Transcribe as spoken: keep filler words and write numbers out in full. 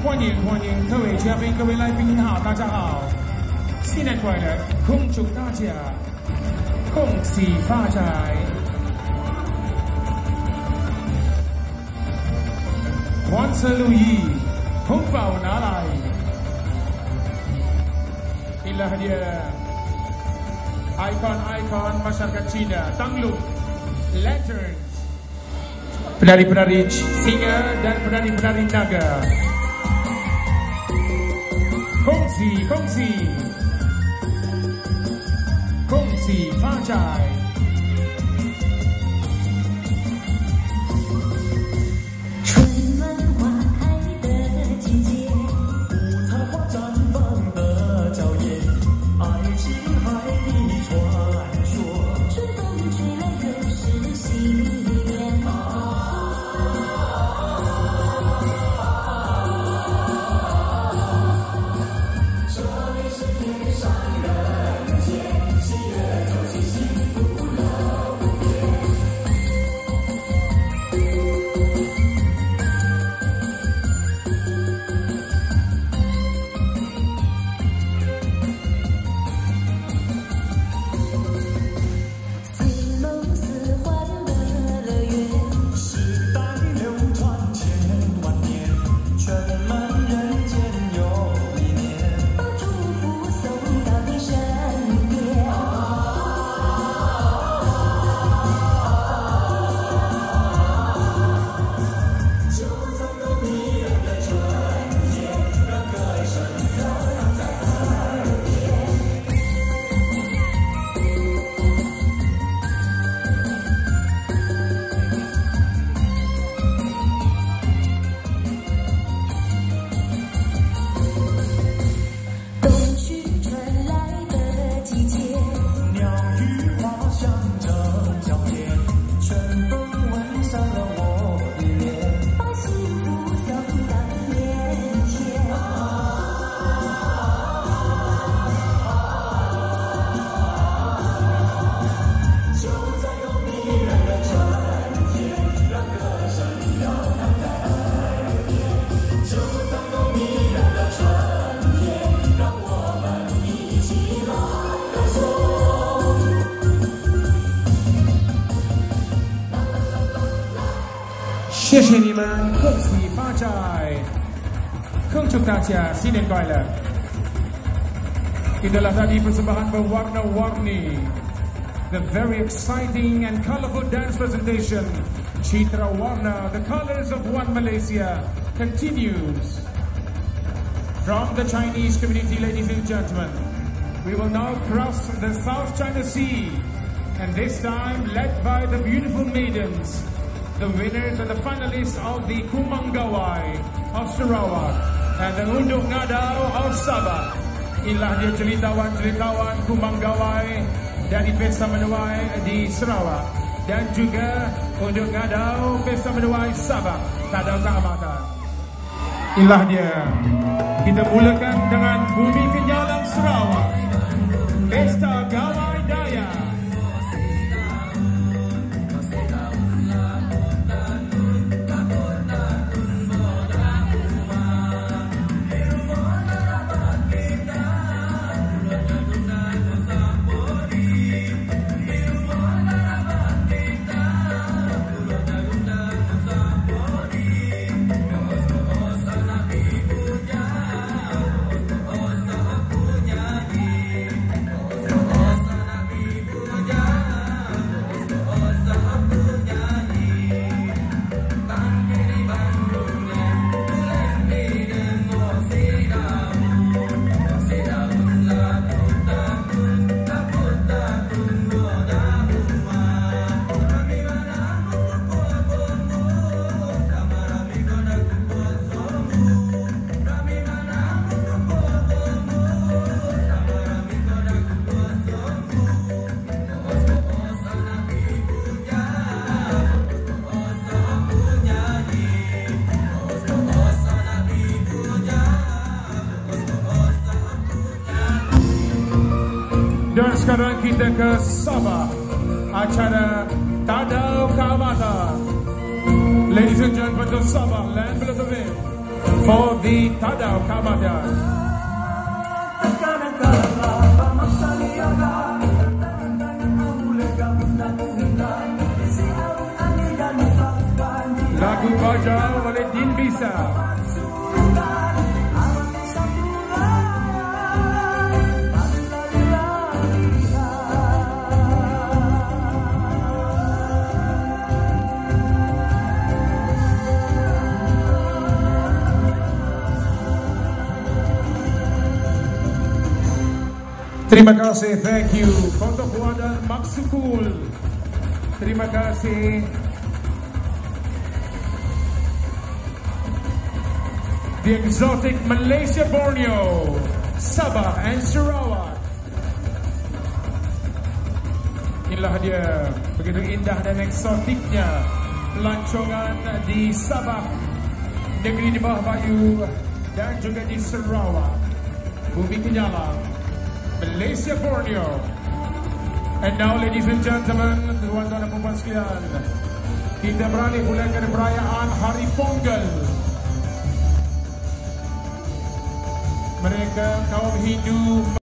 欢迎欢迎各位嘉宾、各位来宾好，大家好，新年快乐！恭祝大家恭喜发财，万事如意，红包拿来。Inilah dia ikon-ikon masyarakat Cina, Tanglung Lanterns, penari-penari singa dan penari-penari naga. Kongsi, kongsi, kongsi fajai.谢谢你们，恭喜发财，恭祝大家新年快乐。Itulah tadi persembahan berwarna-warni, the very exciting and colorful dance presentation, Citra Warna, the colors of one Malaysia, continues. From the Chinese community, ladies and gentlemen, we will now cross the South China Sea, and this time led by the beautiful maidens, the winners and the finalists of the Kumanggawai of Sarawak and the Unduk Ngadau of Sabah. Inilah dia ceritawan-ceritawan Kumanggawai dari Pesta Menuai di Sarawak dan juga Unduk Ngadau Pesta Menuai Sabah. Tak ada keamatan. Inilah dia. Kita mulakan dengan Bumi Kenyalang Sarawak, Pesta Gawai Daya. Dan sekarang kita ke Sabah, acara Tadau Kaamata. Ladies and gentlemen, to Sabah, land below the wind, for the Wadaw Kamada. Lagu Bajau oleh Din Bisa. Terima kasih, thank you. Kontok Wadan Maksukul. Terima kasih. The exotic Malaysia Borneo, Sabah and Sarawak. Inilah dia, begitu indah dan eksotiknya pelancongan di Sabah, negeri di bawah bayu, dan juga di Sarawak, bumi kenyalang, Malaysia Borneo. And now, ladies and gentlemen, tuan-tuan dan puan sekalian, kita beralih mulakan perayaan Hari Pongal. Mereka kaum Hindu